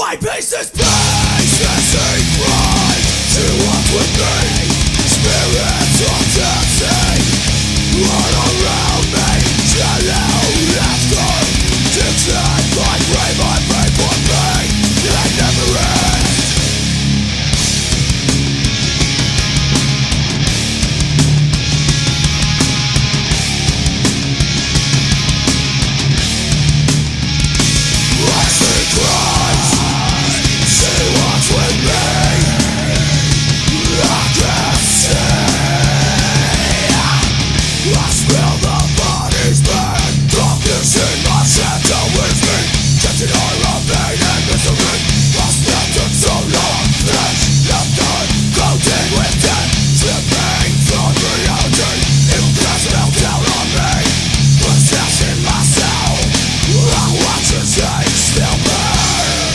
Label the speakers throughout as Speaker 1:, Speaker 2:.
Speaker 1: My peace is pacing pride. She walks with me. Spirits of dancing run around me. Shallow laughter dictate my brain. My brain for me. They never end. I see Christ. She walks with me. I can't see. I smell the bodies burn. Darkness in my shadow is me. Catching all of pain and misery. I slept in so long. Flesh left uncoated with death. Slipping from reality. Evil glass fell down on me. Possessing myself. I watch as I still burn.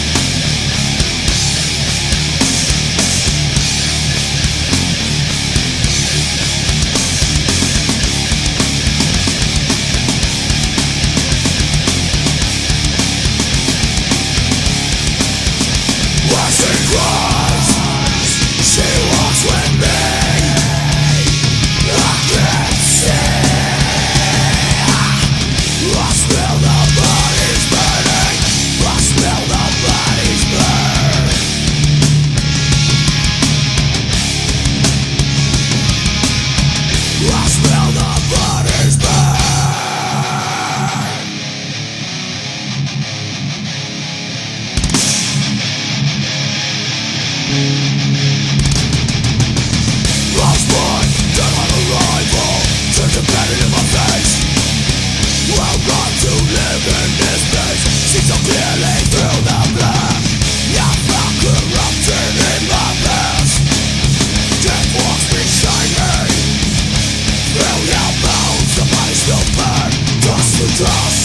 Speaker 1: I see Christ. She walks with me. I can't see. I smell the bodies burning. I smell the bodies burn. I smell the bodies burn. Lost boy, dead on arrival. Turns a pattern in my face. I'll run to live in this place. See so clearly through the black. I found corruption in my past. Death walks beside me. Through your bones, the body still burn. Dust to dust.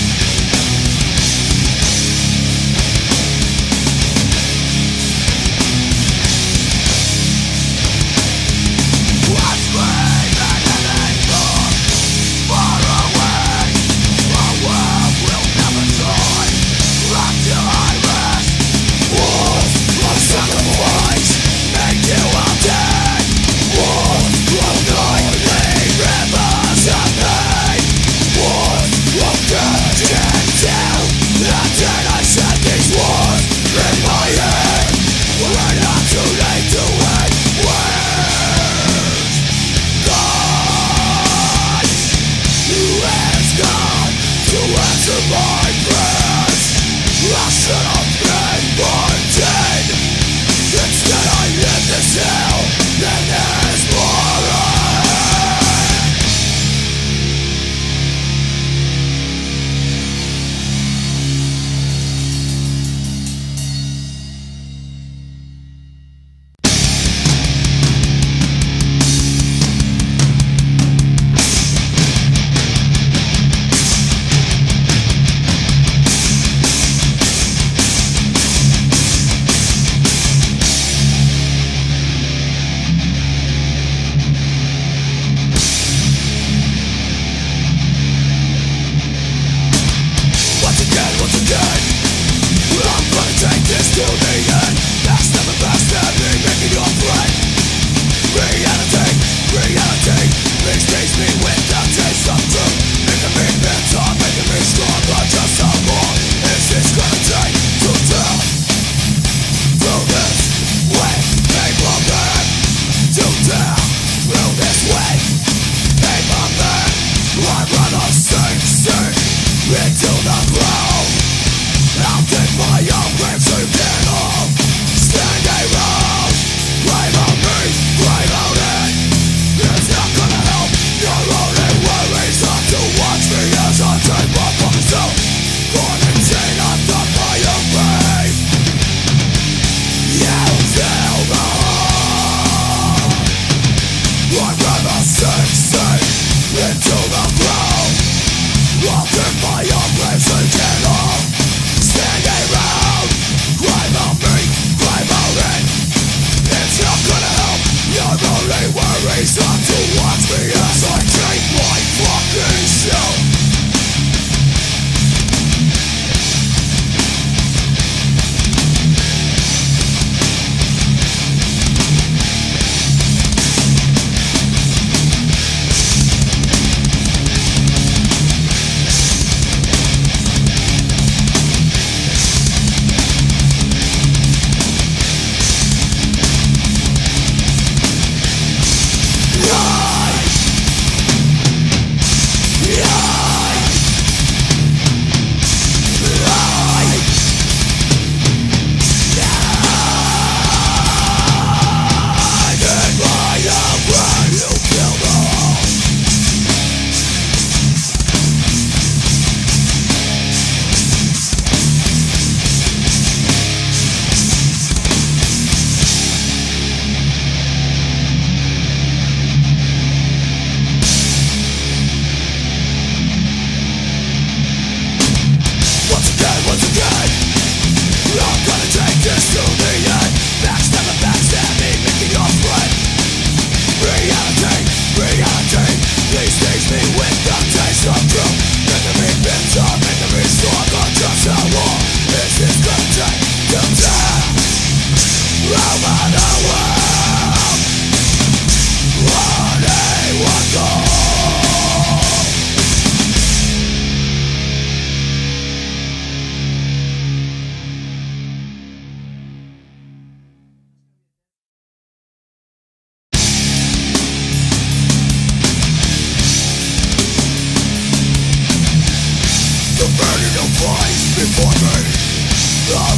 Speaker 1: Watch me, beginning from far away. A world will never die.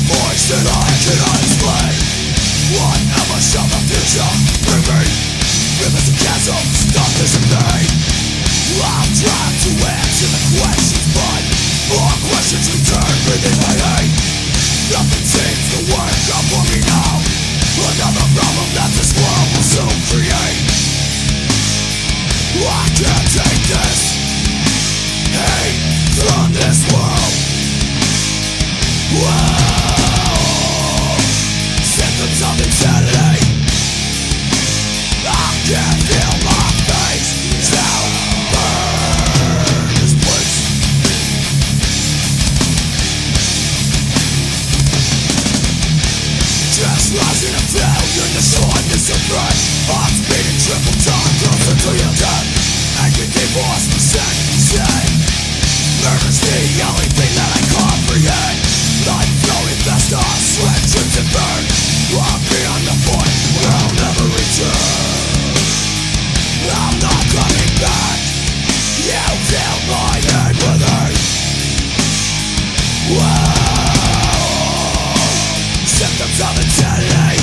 Speaker 1: voice that I cannot explain. Whatever shall the future bring me? Rivers and chasms, darkness and pain. I'm trying to answer the questions, but more questions return within my hate. Nothing seems to work out for me now. Another problem that this world will soon create. I can't take this hate from this world. Whoa. Symptoms of insanity. I can't feel my face. Now burn this place. Just rising a failure, the shortness of breath. I'm speeding triple time closer to your death. Angry divorce, say murder's the only thing that I comprehend. Life flowing faster, sweat drips and burn. I'm beyond the point where I'll never return. I'm not coming back. You fill my head with hate. Whoa. Symptoms of insanity.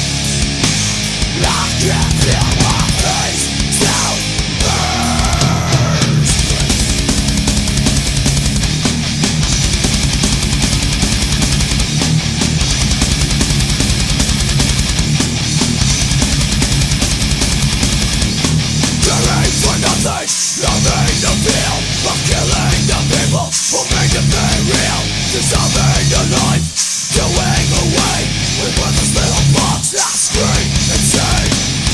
Speaker 1: I can't feel my face. Now burns. Caring for nothing, nothing to feel. I'm killing the people who make it very real. Dissolving the life, doing away with worthless little blocks that scream insane.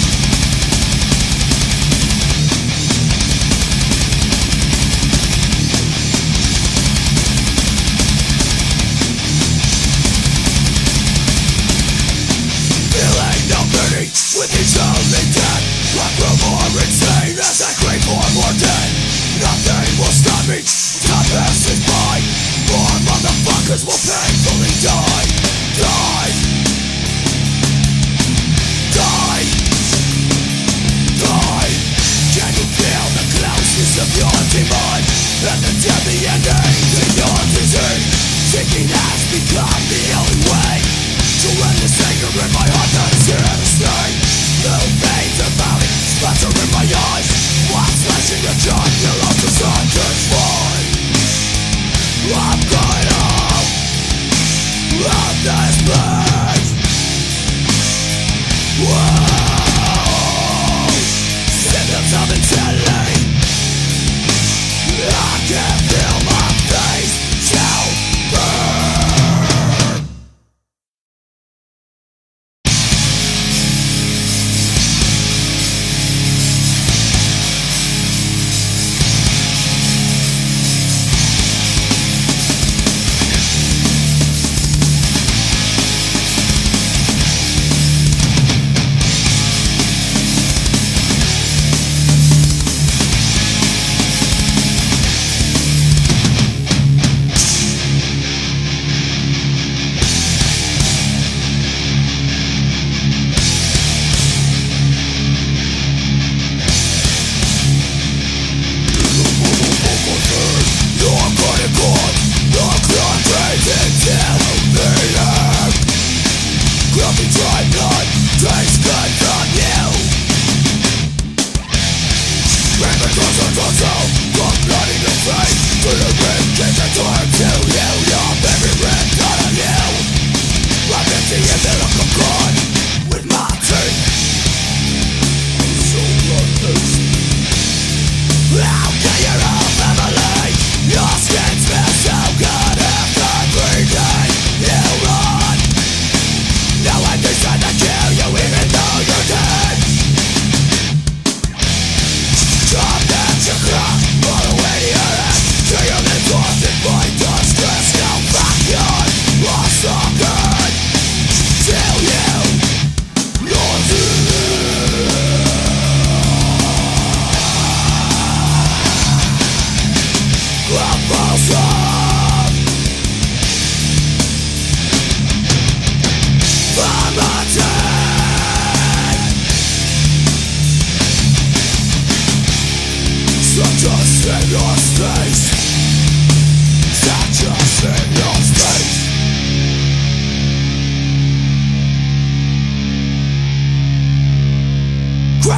Speaker 1: Feeling no pity with each only death. I grow more insane as I crave for more dead. Nothing will stop me, time passes by. More motherfuckers will painfully die. Die. Die. Die. Can you feel the closeness of your empty mind? And the deadly ending to your disease. Thinking has become the only way to end this anger in my heart that is here to stay. Little veins of valley splatter in my eyes. While slashing the dark, you're off the sun turns fine. I'm going out of this place. Whoa. Symptoms of insanity. I can't feel my face shall burn.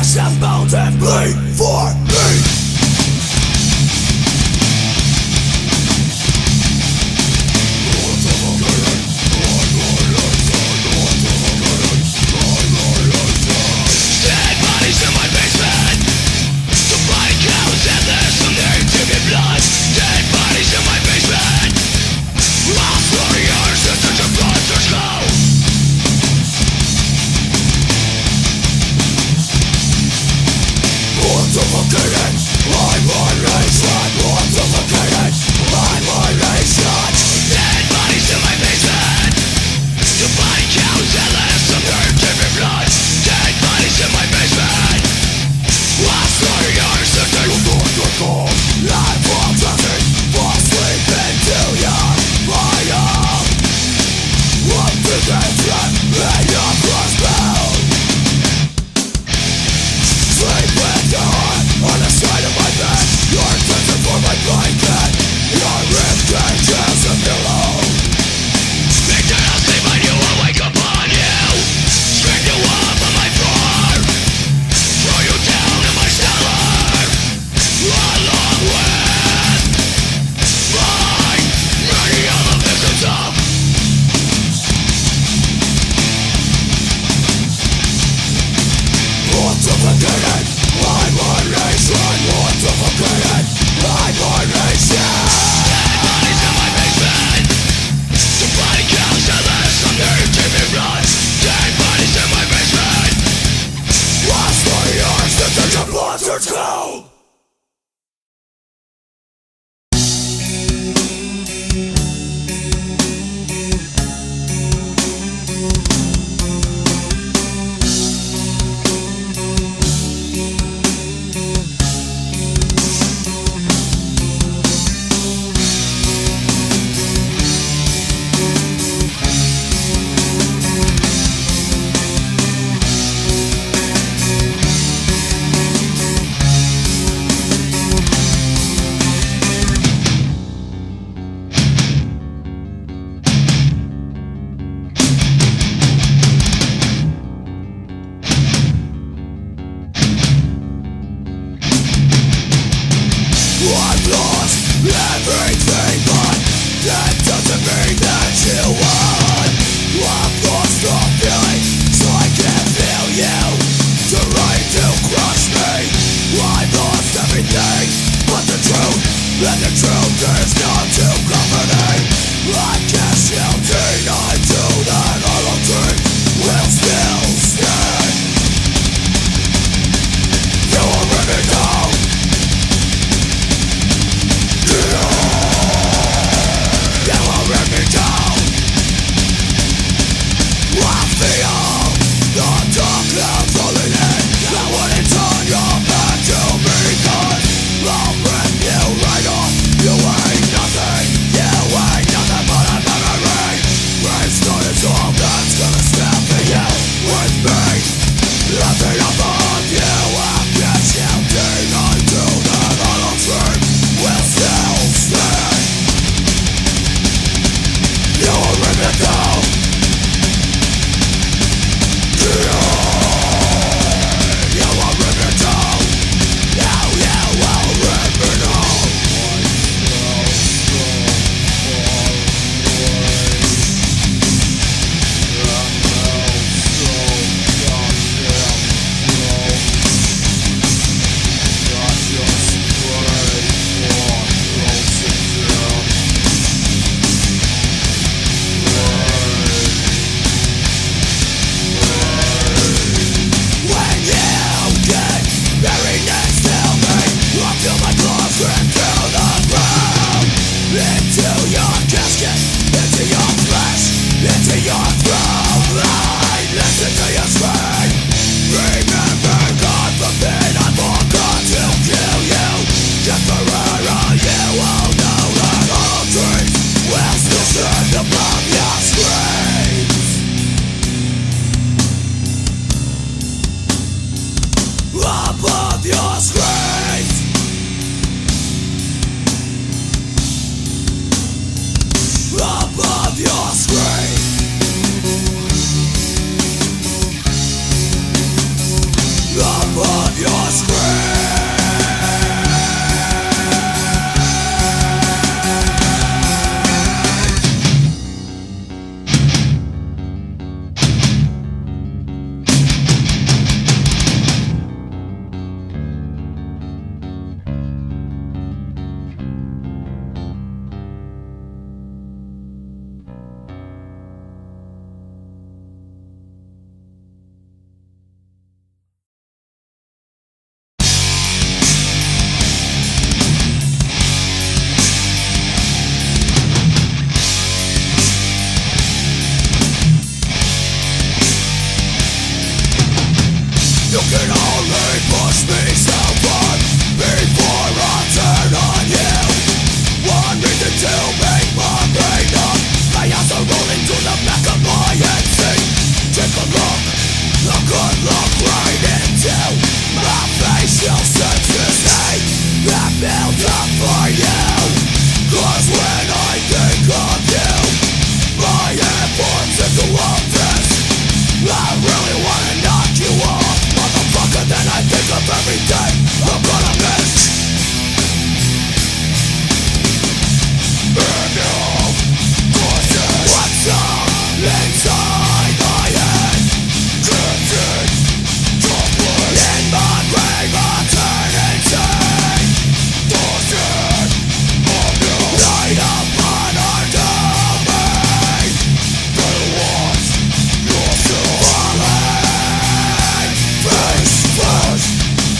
Speaker 1: flesh and bones and bleed for me. Above your screen. me so far before I turn on you. One reason to make my brain up. My eyes are rolling to the back of my head. Take a look, a good look right into my facial senses. Hate that built up for you. Cause when I think of you, my head forms into a fist. I really wanna knock you off, motherfucker. Then I think of every day I'm gonna miss. And now, what's up inside my head? Drifting, topless in my grave, I turn insane. Bullshit of you, light upon our domain. Better watch yourself falling face first.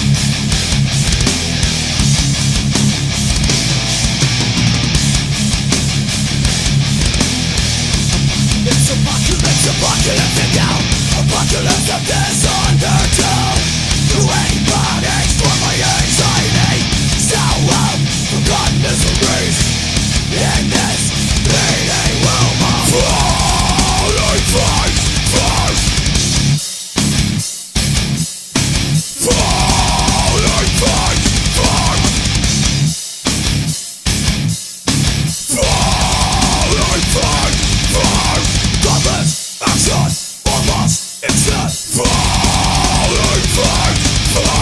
Speaker 1: It's apocalyptic now. Apocalypse of this undertow. You ain't bodies for my anxiety. So out forgotten miseries in this bleeding room of falling face first. Falling face first. Falling face first. Godless action or lost instead. Falling face first.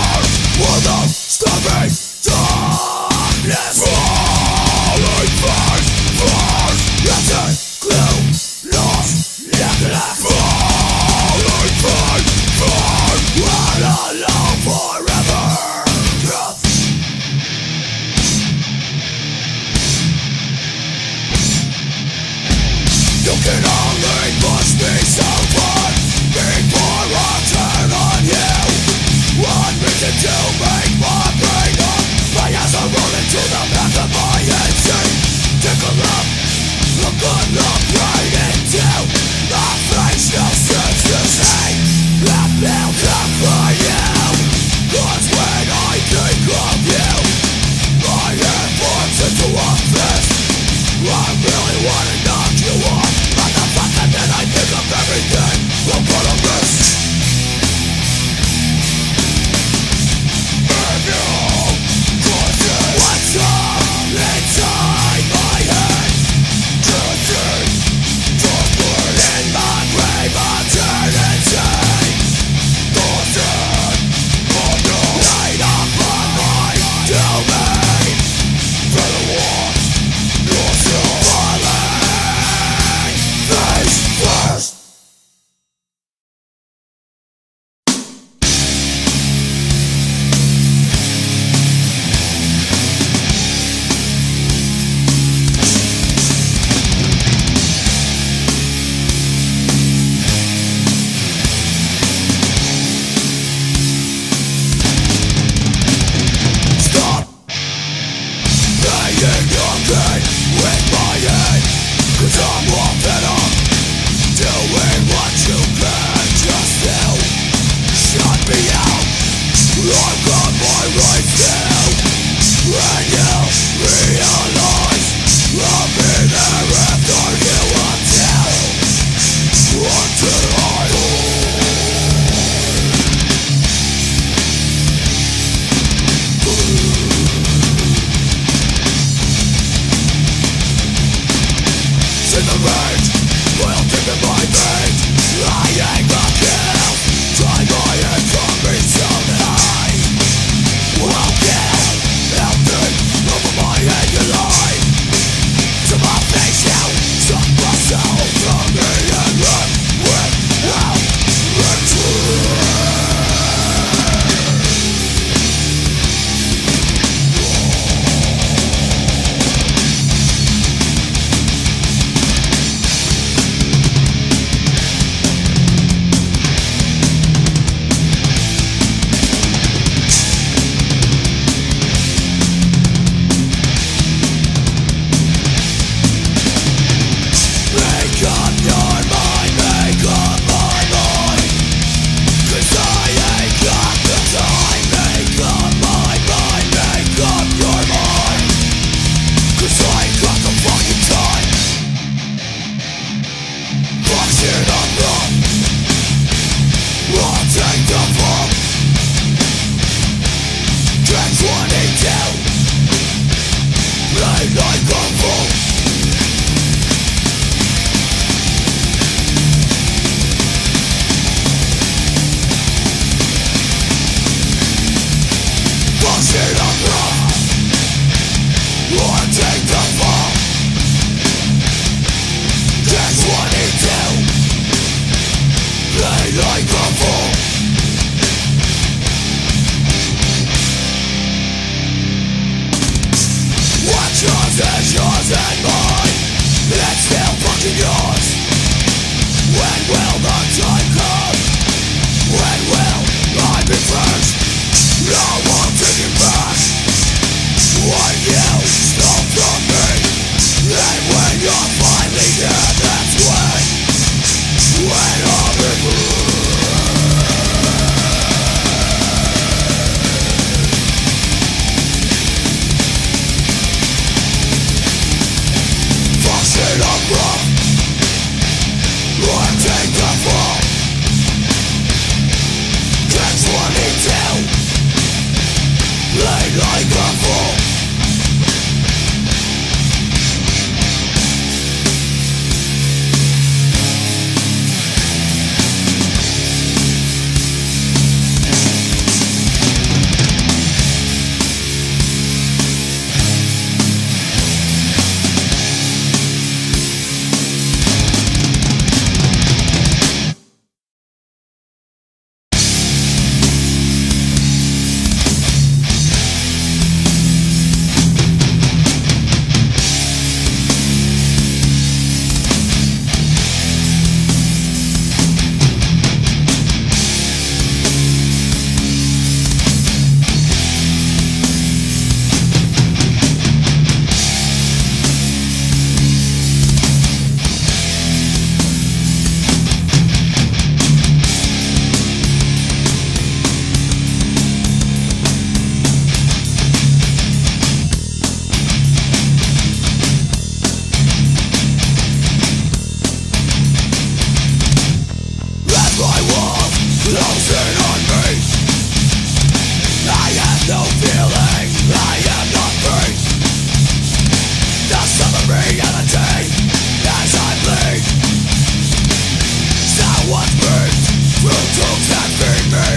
Speaker 1: Tools that feed me.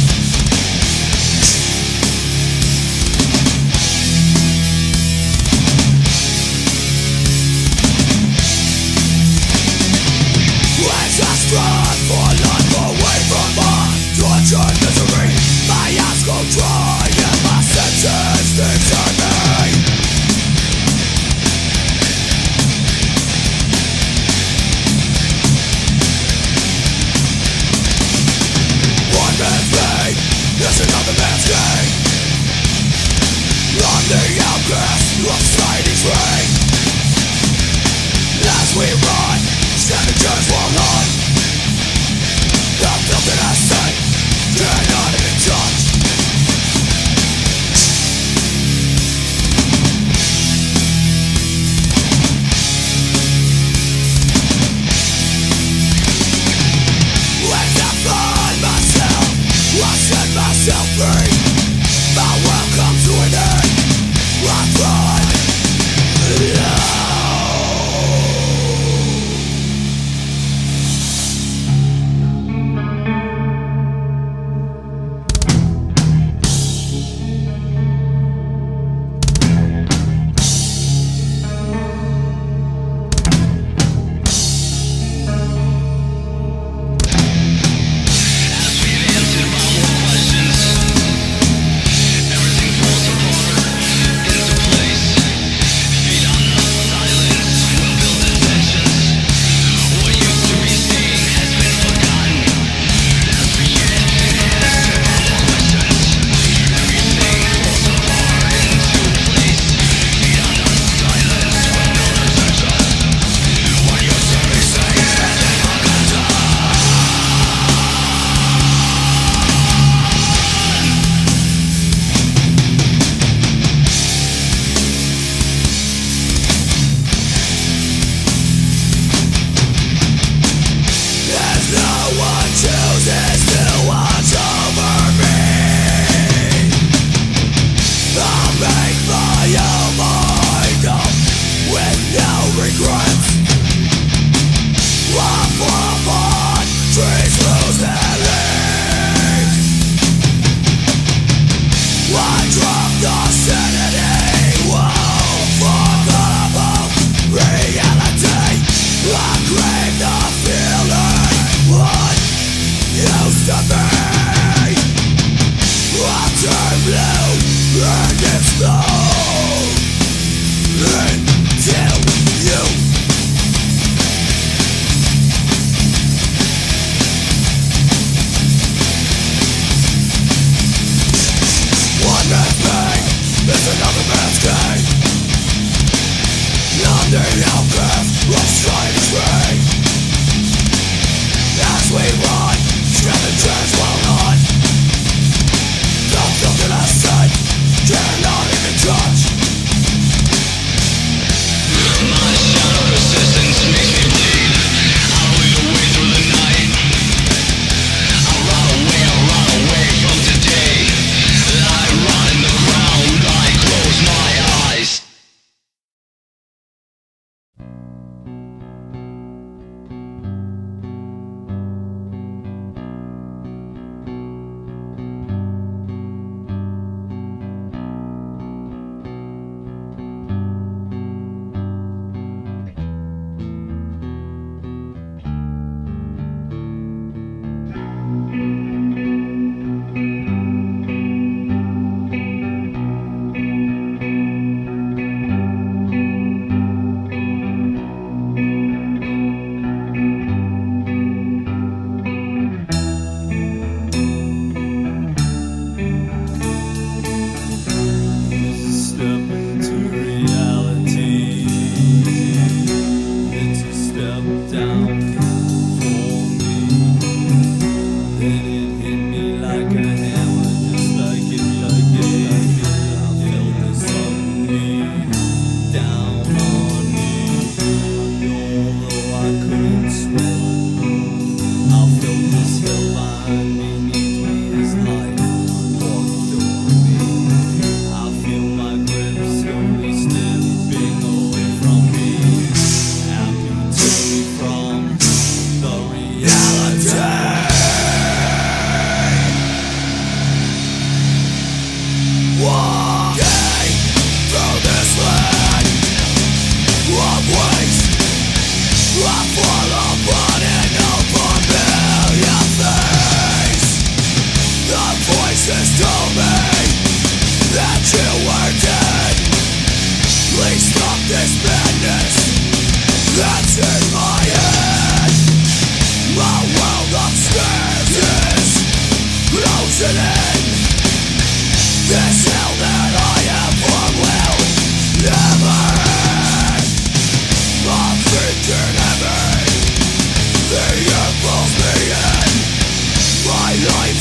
Speaker 1: Let's just run for life away from my torture and misery. My eyes go dry and my senses desert me. One man's pain is another man's gain. I'm the outcast of society's reign. As we run, scavengers will hunt. The filthiness sight cannot even touch. When I find myself, I set myself free. My world comes to an end. I thrive.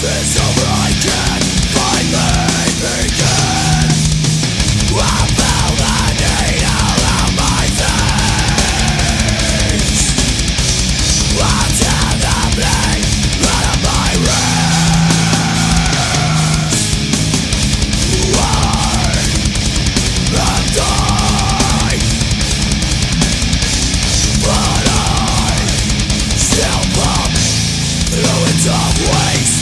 Speaker 1: is over, I can finally begin. I feel the needle on my veins. Until the bleed out of my wrist. I have died, but I still pump fluids of waste.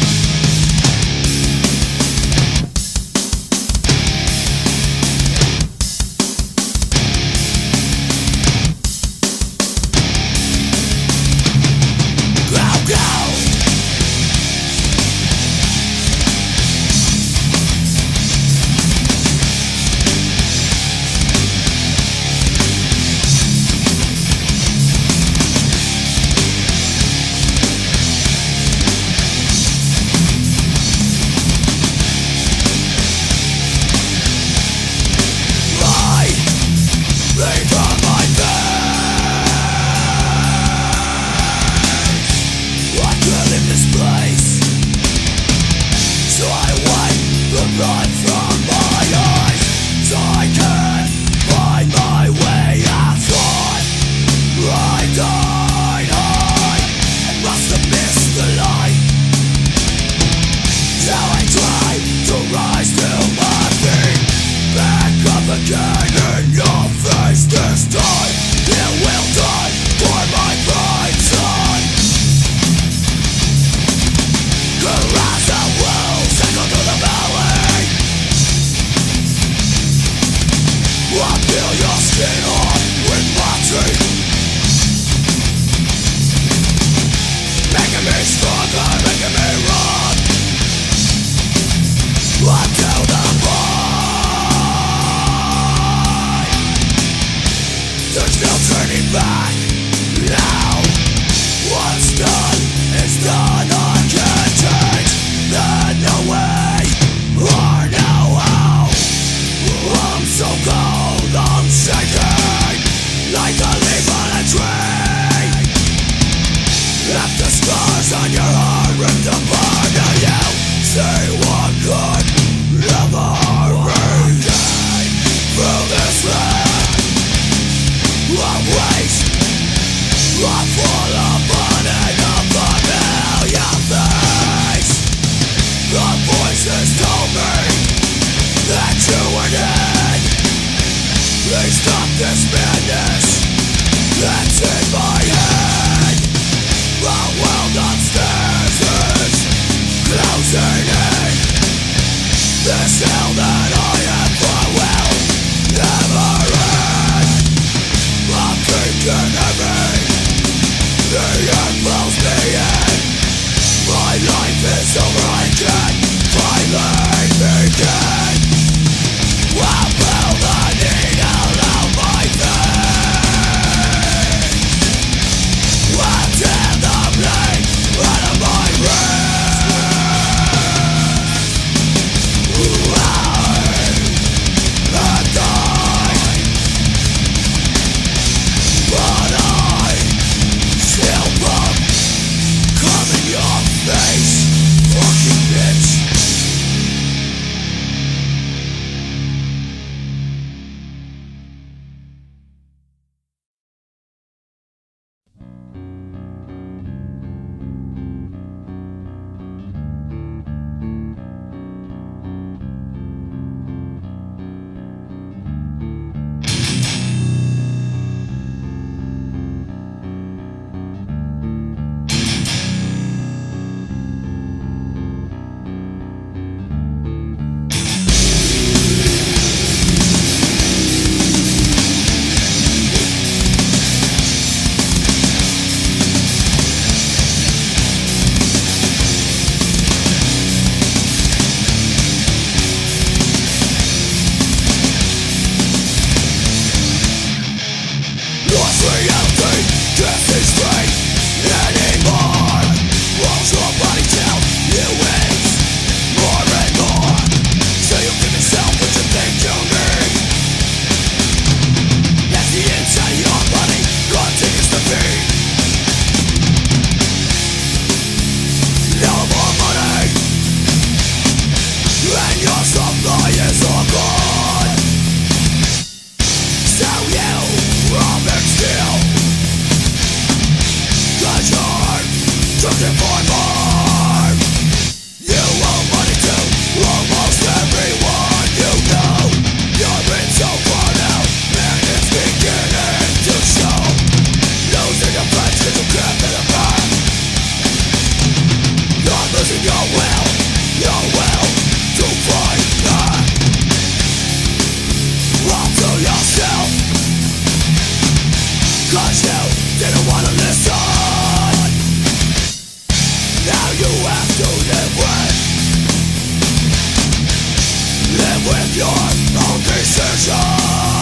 Speaker 1: Blood from my eyes, so I can find my way outside. I died high and must have missed the light. Now I try to rise to my feet, back up again in your face this time. It will die for my pride, son. Caress the wolves, echo through the valley. I peel your skin off with my teeth, making me stronger, making me run until the point. There's no turning back now. What's done is done. I can't change that, no way or no how. I'm so cold, I'm shaking like a leaf on a tree. Left the scars on your heart, ripped apart. Now you say what could never regain through this land of waste. I fall upon it of familiar face. The voices told me that you were dead. Please stop this madness that's in my head. The world upstairs is closing in. This hell that I am for will never end. I'm thinking heavy, the end blows me in. My life is over, I can finally begin. I feel the needle on my veins. Until the bleed out of my wrist. I have died, but I still pump with your own decision.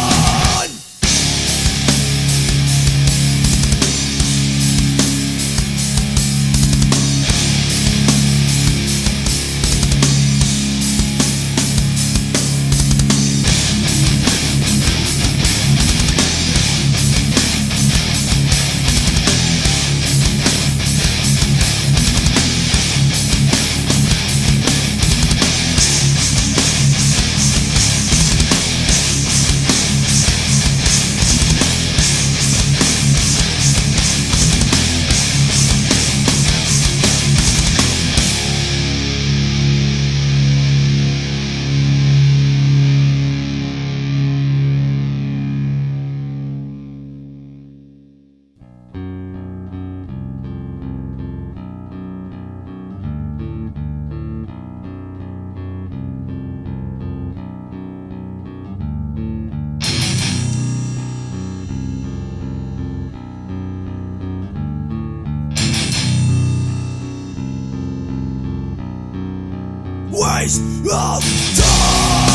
Speaker 1: Waste of time.